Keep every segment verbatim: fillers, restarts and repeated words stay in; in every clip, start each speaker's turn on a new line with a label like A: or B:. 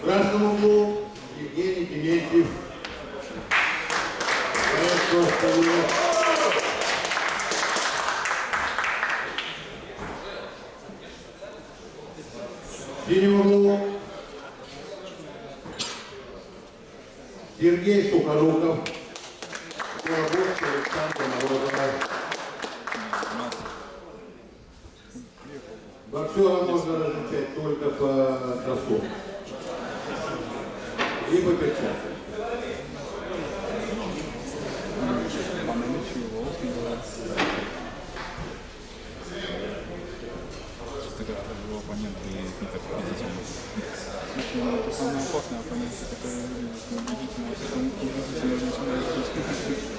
A: В красном углу Евгений Дементьев. В синем углу Сергей Сухоруков. Белогорский Александр Морозова. Боксера можно различать только по кроссовкам и по перчаткам.
B: Его оппонент и не так победительный. Слушай, это самый опасный оппонент, который убедительный, убедительный.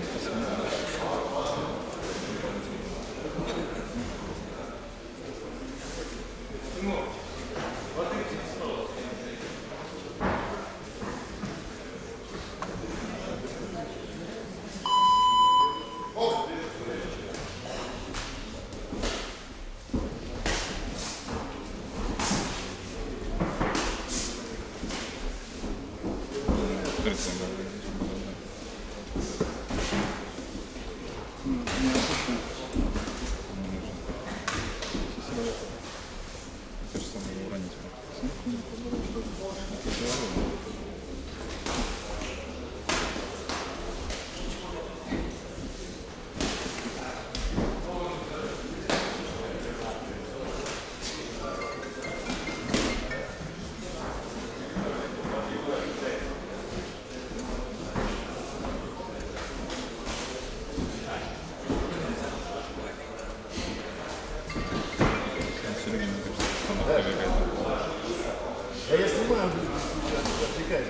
A: А я снимаю, отвлекаюсь.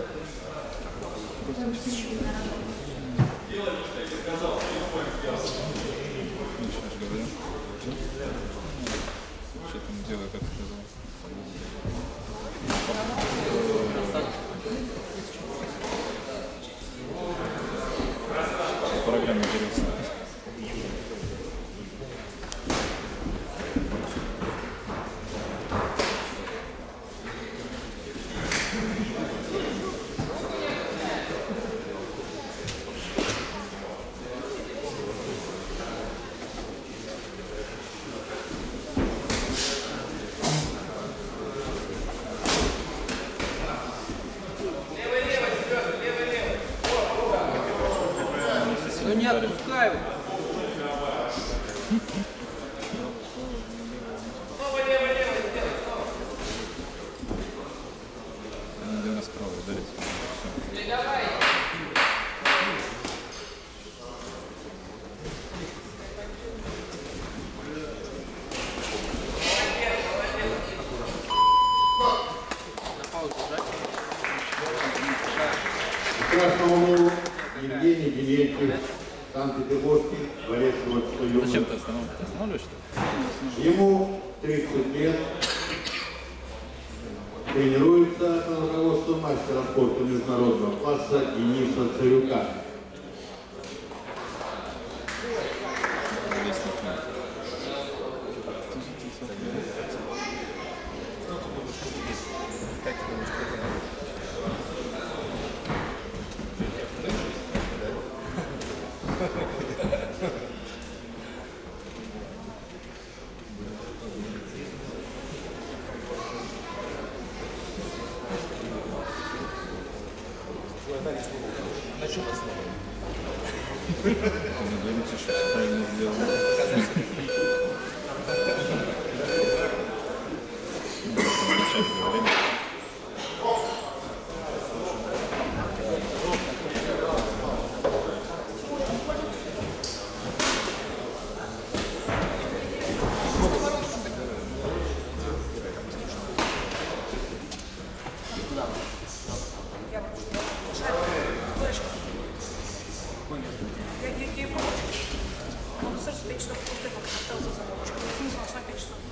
B: Делай, что я сказал. Что там делает, как сказал? Программа берется.
C: Ну не отпускаю.
B: Где нас право ударить?
C: Давай. На паузу жать.
A: В красном углу Евгений Дементьев, Санкт-Петербургский, дворец творчества юности.
B: Зачем ты останавливаешь? Останавливаешь, что ли?
A: Ему тридцать лет. Тренируется под руководством мастера спорта международного класса Дениса Царюка.
D: Начну основу.
B: Надеемся, что все правильно сделано.
E: Я, я, я помню. Он сразу пять часов после того, как остался за ночью. Я не знала, что пять часов.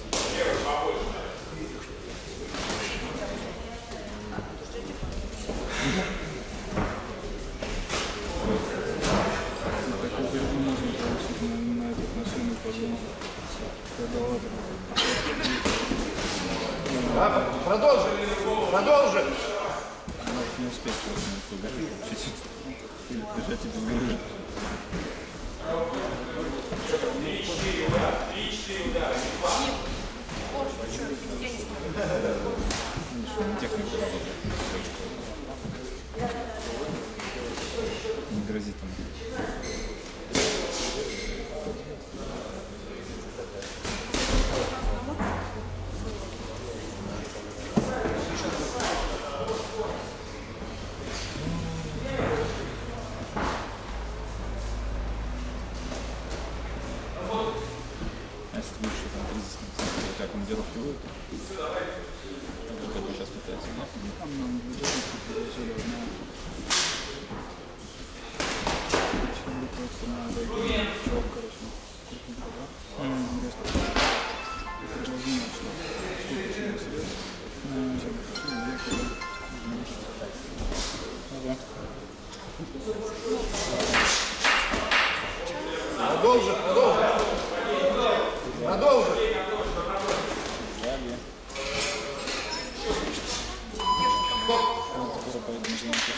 B: Такую борьбу можно получить на, на этот машину, пожалуйста. Когда ладно.
F: Да, продолжи. Продолжи.
B: Может не успеть просто получить. Или бежать и без оружия.
E: Боже, ты что, я не смотрю.
B: Видишь, техника работает. Не грозит ему. А если ты будешь что-то там кризисным, у тебя командировки будут? Как бы сейчас пытается, да? Ну, там нам бюджетники предложили одна. Почему просто надо чел, короче, крупненько, да? Резко. Предложение, что штука очень серьезно. Ну, сейчас почему, я когда... Ага.
F: Продолжи, продолжи. Продолжи.
B: Далее. Вот, скоро поедем на Зеленку.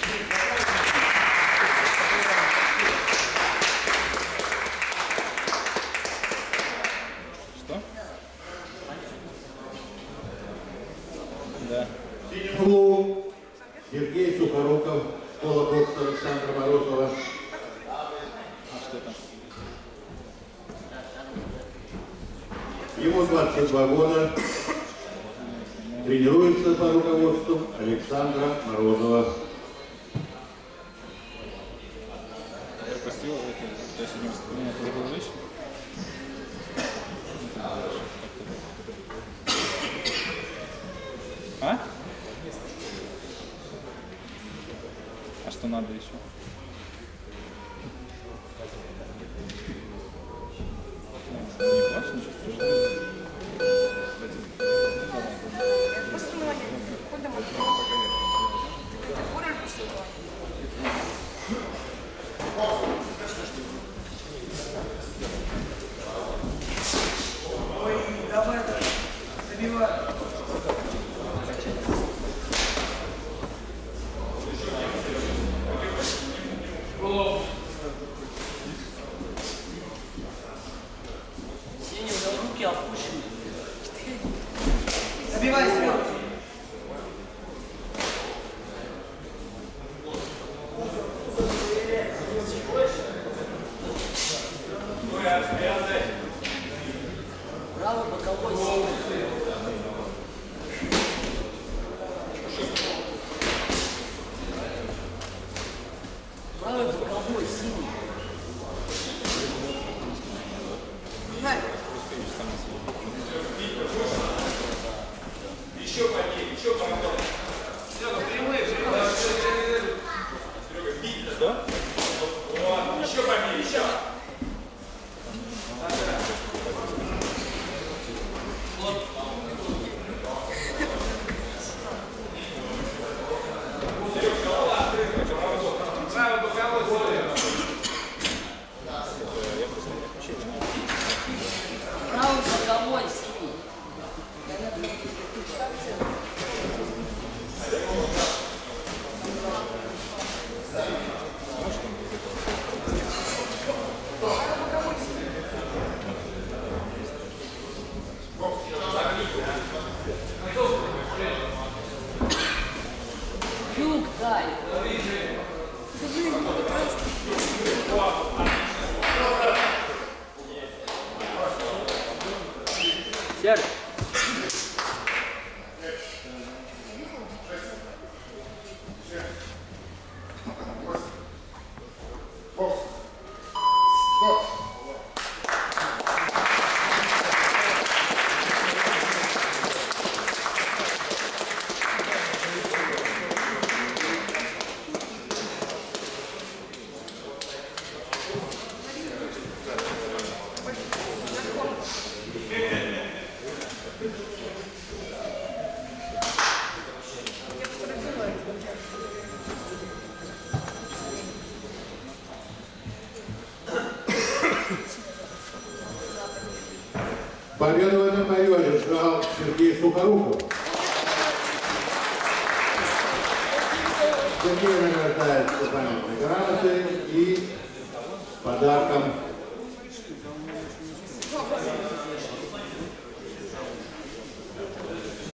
B: Что? Да.
A: В синем углу Сергей Сухоруков, школа бокса Александра Морозова.
B: А что там?
A: Ему двадцать два года. Тренируется по руководству Александра Морозова.
B: Я пропустил это, то есть сегодня выступление, ты забыл вещь? А? А что надо еще? Не плачь, ничего страшного.
E: Я просто молодец. Куда мы? Куда мы посылала?
C: Давай, забивай.
G: Сеня, уже руки опущены.
C: Забивай, Серега.
G: Правый боковой синий. Правый боковой синий. Правый боковой синий. Фюк, дай.
C: Серж.
A: Победу в этом боеве одержал Сергей Сухоруков. Сергей награждается памятной грамотой и с подарком